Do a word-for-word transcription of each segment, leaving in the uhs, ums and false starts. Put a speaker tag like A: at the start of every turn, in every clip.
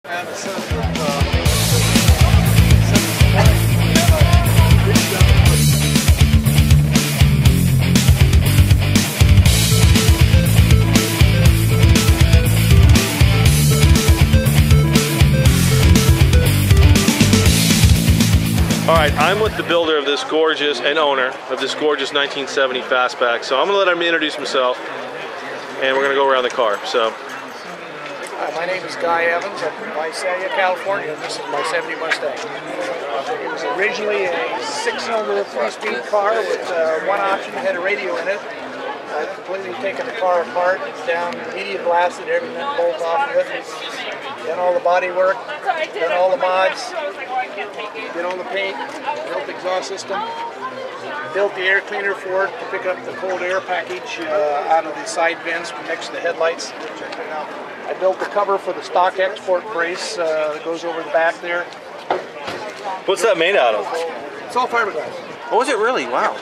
A: All right, I'm with the builder of this gorgeous, and owner of this gorgeous nineteen seventy Fastback. So I'm gonna let him introduce himself, and we're gonna go around the car. So.
B: Hi, my name is Guy Evans. I'm from Visalia, California, and this is my seventy Mustang. It was originally a six-cylinder, three-speed car with uh, one option, had a radio in it. I've completely taken the car apart, down, media blasted everything, bolts off of it. Done all the body work, done all the mods, did all the paint, built the exhaust system, built the air cleaner for it to pick up the cold air package uh, out of the side vents next to the headlights. I built the cover for the stock export brace uh, that goes over the back there.
A: What's that made out of?
B: It's all fiberglass.
A: Oh, is it really? Wow.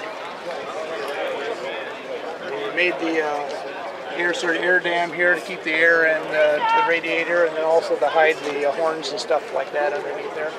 B: We made the uh, air sort of air dam here to keep the air and uh, to the radiator, and then also to hide the uh, horns and stuff like that underneath there.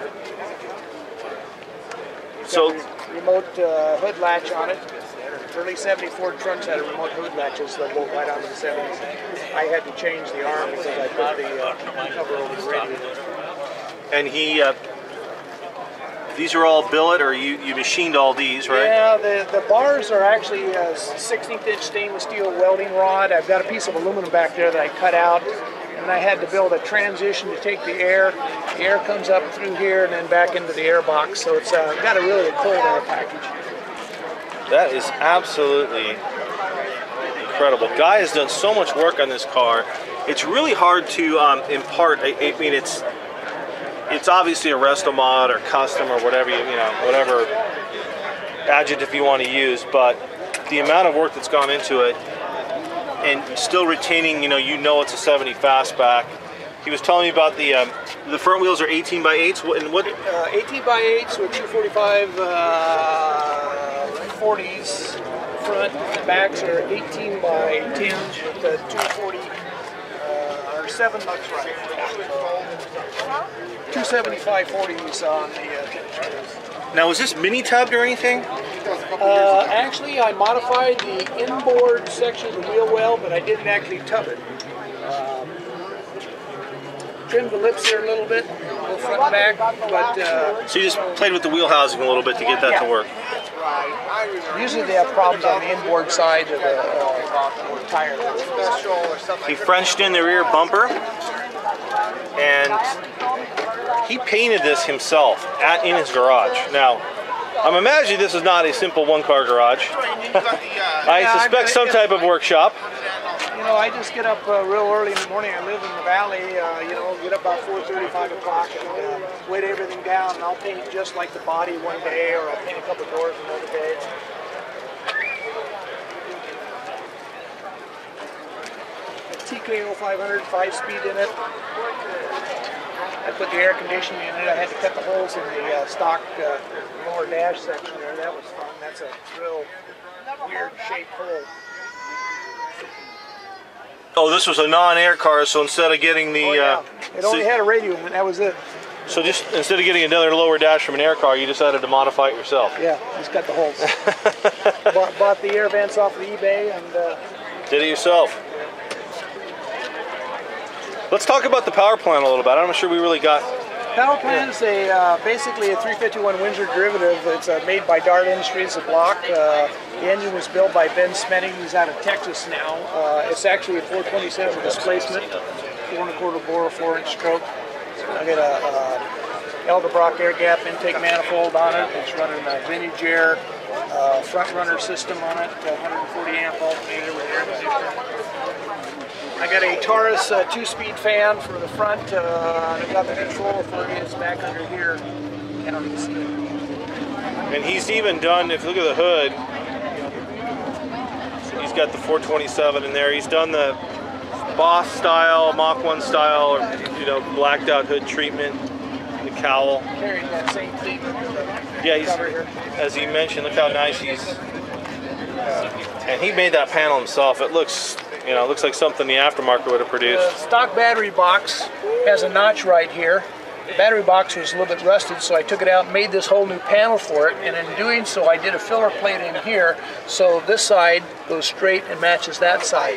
B: It's
A: so
B: got a remote uh, hood latch on it. Early seventy Ford trucks had a remote hood latches that bolt right onto the seventies. I had to change the arm because I put the uh, cover over the radiator.
A: And he, uh, these are all billet, or you, you machined all these, right?
B: Yeah, the, the bars are actually a sixteenth inch stainless steel welding rod. I've got a piece of aluminum back there that I cut out, and I had to build a transition to take the air. The air comes up through here and then back into the air box, so it's uh, got a really a cold air package.
A: That is absolutely incredible. Guy has done so much work on this car. It's really hard to um, impart. I, I mean, it's it's obviously a Restomod or custom or whatever you you know whatever adjective you want to use, but the amount of work that's gone into it, and still retaining, you know, you know, it's a seventy Fastback. He was telling me about the um, the front wheels are eighteen by eights. And what?
B: Uh, eighteen by eights with two forty-five uh, forties front. The backs are eighteen by tens with the two forty uh, or seven. That's right. two seventy-five forties on the. Uh,
A: now, was this mini tubbed or anything?
B: Uh, actually, I modified the inboard section of the wheel well, but I didn't actually tub it. Um, trimmed the lips here a little bit, both front and back, but... Uh,
A: so you just played with the wheel housing a little bit to get that
B: yeah.
A: to work?
B: Usually they have problems on the inboard side of the uh, tire.
A: He Frenched in the rear bumper, and he painted this himself at in his garage. Now, I'm imagining this is not a simple one-car garage. I suspect some type of workshop.
B: You know, I just get up uh, real early in the morning. I live in the valley, uh, you know, get up about four thirty, five o'clock, and uh, weight everything down, and I'll paint just like the body one day, or I'll paint a couple doors another day. T K oh five hundred, five-speed in it. I put the air conditioning in it. I had to cut the holes in the uh, stock uh, lower dash section there. That was fun. That's a real weird shaped hole.
A: Oh, this was a non-air car, so instead of getting the...
B: Oh, yeah.
A: uh,
B: it only
A: so,
B: had a radio in it, that was it.
A: So just instead of getting another lower dash from an air car, you decided to modify it yourself?
B: Yeah, just cut the holes. bought, bought the air vents off of eBay and... Uh,
A: Did it yourself? Let's talk about the power plant a little bit. I'm not sure we really got...
B: Power plant is a, uh, basically a three fifty-one Windsor derivative. It's uh, made by Dart Industries, a block. Uh, the engine was built by Ben Smenning. He's out of Texas now. Uh, it's actually a four twenty-seven displacement, four and a quarter bore, four inch stroke. I got a uh, Edelbrock air gap intake manifold on it. It's running a vintage air uh, front runner system on it, one hundred forty amp alternator with air conditioner. I got a Taurus uh, two-speed fan for the front, uh, and I've got the control for it. It's back under here. Down you can see it.
A: And he's even done, if you look at the hood, he's got the four twenty-seven in there. He's done the Boss style, Mach one style, or, you know, blacked out hood treatment, the cowl.
B: Carrying that same thing.
A: Yeah, he's, as he mentioned, look how nice he's, uh, and he made that panel himself. It looks You know, it looks like something the aftermarket would have produced.
B: The stock battery box has a notch right here. The battery box was a little bit rusted, so I took it out and made this whole new panel for it. And in doing so, I did a filler plate in here, so this side goes straight and matches that side.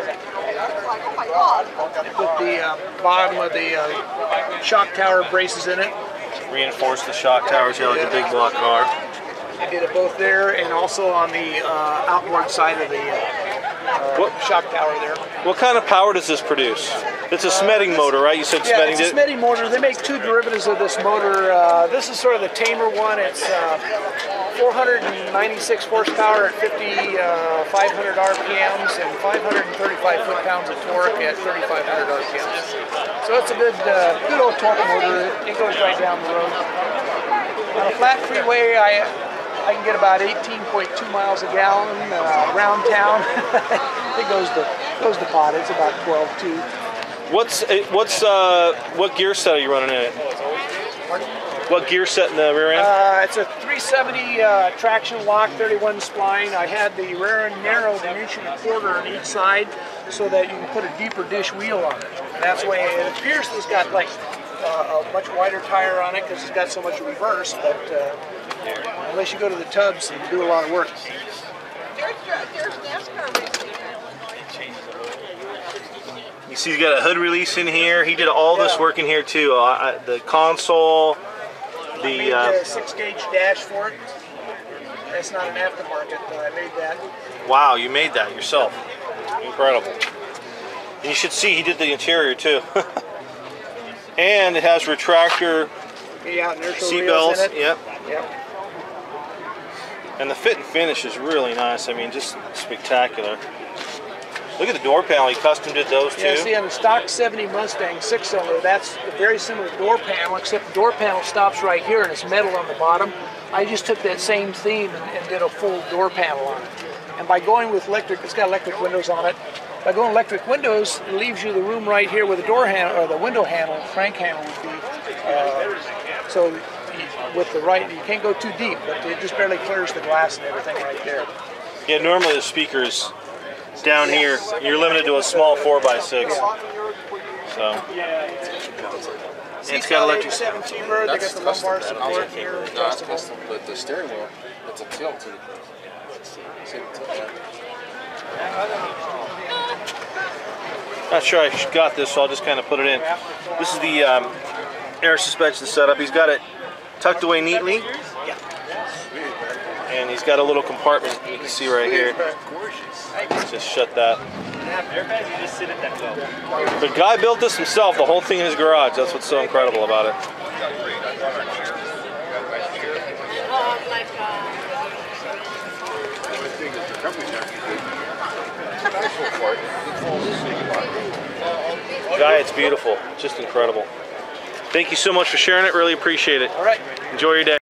B: Put the uh, bottom of the uh, shock tower braces in it.
A: Reinforce the shock towers here like a big block car.
B: I did it both there and also on the uh, outboard side of the uh,
A: what,
B: uh, shock tower there.
A: What kind of power does this produce? It's a Smedding uh, motor, right? You said
B: yeah,
A: Smedding
B: it's a Smedding motor. They make two derivatives of this motor. Uh, this is sort of the tamer one. It's uh, four hundred ninety-six horsepower at fifty-five hundred R P Ms and five hundred thirty-five foot-pounds of torque at thirty-five hundred R P Ms. So it's a good, uh, good old torque motor. It goes right down the road. On a flat freeway, I I can get about eighteen point two miles a gallon uh, around town. It goes to goes to pot. It's about twelve two.
A: What's what's uh what gear set are you running in it?
B: Pardon?
A: What gear set in the rear end?
B: Uh, it's a three seventy uh, traction lock, thirty-one spline. I had the rear end narrowed an inch and a quarter on each side so that you can put a deeper dish wheel on it. And that's the way it appears. It's got like uh, a much wider tire on it because it's got so much reverse, but uh, unless you go to the tubs and do a lot of work.
C: There's, there's NASCAR racing.
A: You see, he's got a hood release in here. He did all this work in here too. Uh, the console, the,
B: I made
A: uh,
B: the six gauge dash for it. That's not an aftermarket, but I made that.
A: Wow, you made that yourself. Incredible. And you should see he did the interior too. And it has retractor
B: Yeah,
A: seat belts.
B: in it.
A: Yep.
B: Yep.
A: And the fit and finish is really nice. I mean, just spectacular. Look at the door panel. He custom did those too.
B: Yeah, see, on the stock seventy Mustang six-cylinder, that's a very similar door panel, except the door panel stops right here and it's metal on the bottom. I just took that same theme and, and did a full door panel on it. And by going with electric, it's got electric windows on it. By going electric windows, it leaves you the room right here where the door handle or the window handle, crank handle would be. Uh, so with the right, you can't go too deep, but it just barely clears the glass and everything right there.
A: Yeah, normally the speakers down here, you're limited to a small four by six. So. And it's got electric.
B: seventeen bird, they got the lumbar support here. Adjustable.
D: But the steering wheel, it's a tilt to the. See the tilt there?
A: Not sure I got this, so I'll just kind of put it in. This is the um, air suspension setup. He's got it tucked away neatly. And he's got a little compartment you can see right here. Let's just shut that. The guy built this himself, the whole thing in his garage. That's what's so incredible about it. Guy, it's beautiful. Just incredible. Thank you so much for sharing it. Really appreciate it.
B: All right.
A: Enjoy your day.